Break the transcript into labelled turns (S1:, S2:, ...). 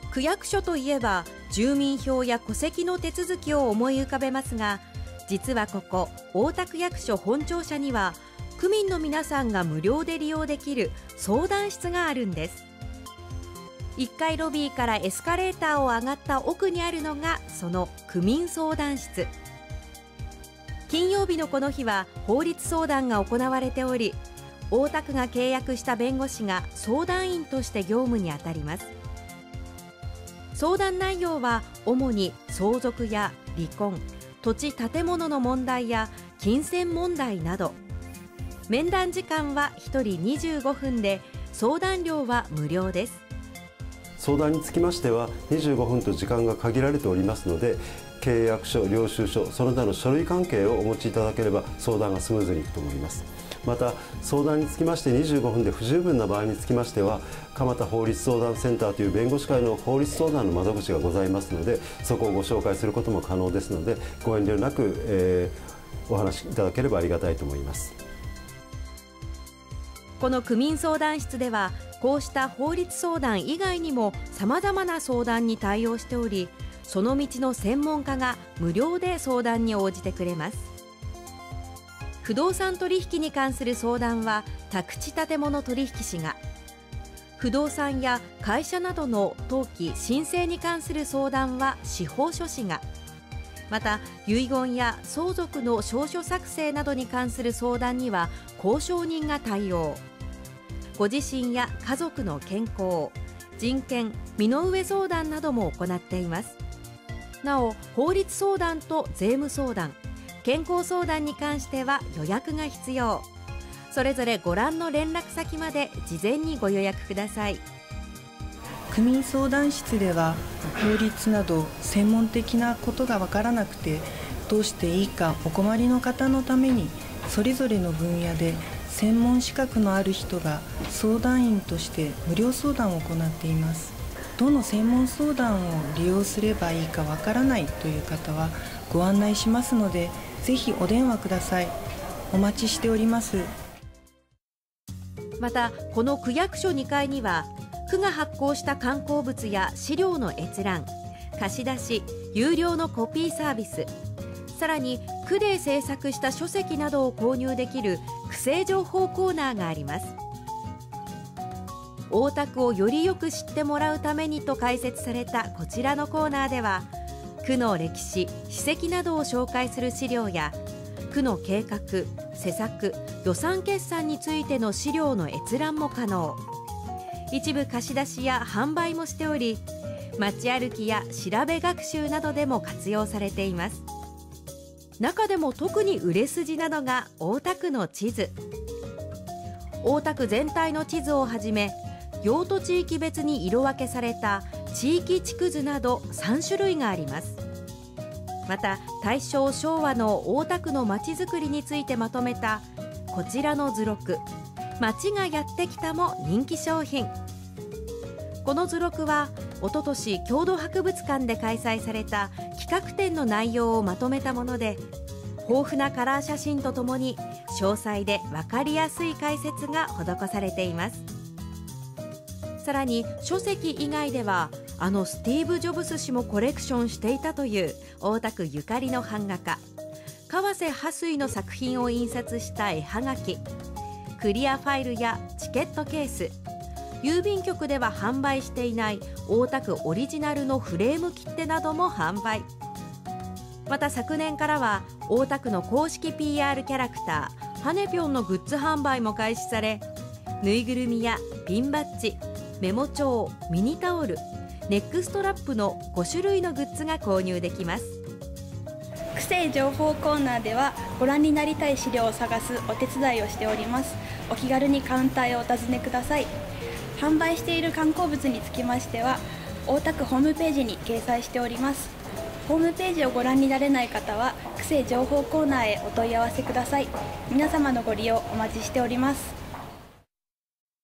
S1: 区役所といえば住民票や戸籍の手続きを思い浮かべますが、実はここ大田区役所本庁舎には区民の皆さんが無料で利用できる相談室があるんです。1階ロビーからエスカレーターを上がった奥にあるのがその区民相談室。金曜日のこの日は法律相談が行われており、大田区が契約した弁護士が相談員として業務に当たります。相談内容は主に相続や離婚、土地建物の問題や金銭問題など。面談時間は1人25分で、相談料は無料です。
S2: 相談につきましては25分と時間が限られておりますので、契約書、領収書、その他の書類関係をお持ちいただければ相談がスムーズにいくと思います。また相談につきまして25分で不十分な場合につきましては、蒲田法律相談センターという弁護士会の法律相談の窓口がございますので、そこをご紹介することも可能ですので、ご遠慮なく、お話しいただければありがたいと思います。
S1: この区民相談室ではこうした法律相談以外にもさまざまな相談に対応しており、その道の専門家が無料で相談に応じてくれます。不動産取引に関する相談は宅地建物取引士が、不動産や会社などの登記・申請に関する相談は司法書士が、また遺言や相続の証書作成などに関する相談には公証人が対応。ご自身や家族の健康、人権、身の上相談なども行っています。なお、法律相談と税務相談、健康相談に関しては予約が必要。それぞれご覧の連絡先まで事前にご予約ください。
S3: 区民相談室では法律など専門的なことがわからなくてどうしていいかお困りの方のために、それぞれの分野で専門資格のある人が相談員として無料相談を行っています。どの専門相談を利用すればいいかわからないという方はご案内しますので、ぜひお電話ください。お待ちしております。
S1: またこの区役所2階には区が発行した観光物や資料の閲覧、貸し出し、有料のコピーサービス、さらに区で制作した書籍などを購入できる区政情報コーナーがあります。大田区をよりよく知ってもらうためにと開設されたこちらのコーナーでは、区の歴史・史跡などを紹介する資料や区の計画・施策・予算決算についての資料の閲覧も可能。一部貸し出しや販売もしており、街歩きや調べ学習などでも活用されています。中でも特に売れ筋なのが大田区の地図。大田区全体の地図をはじめ、用途地域別に色分けされた地域地区図など3種類があります。また大正昭和の大田区のまちづくりについてまとめたこちらの図録、街がやってきたも人気商品。この図録はおととし郷土博物館で開催された企画展の内容をまとめたもので、豊富なカラー写真とともに詳細で分かりやすい解説が施されています。さらに書籍以外ではスティーブ・ジョブス氏もコレクションしていたという大田区ゆかりの版画家川瀬波水の作品を印刷した絵はがき、クリアファイルやチケットケース、郵便局では販売していない大田区オリジナルのフレーム切手なども販売。また昨年からは大田区の公式 PR キャラクターはねぴょんのグッズ販売も開始され、ぬいぐるみやピンバッジ、メモ帳、ミニタオル、ネックストラップの5種類のグッズが購入できます。
S4: 区政情報コーナーではご覧になりたい資料を探すお手伝いをしております。お気軽にカウンターへお尋ねください。販売している観光物につきましては大田区ホームページに掲載しております。ホームページをご覧になれない方は区政情報コーナーへお問い合わせください。皆様のご利用お待ちしております。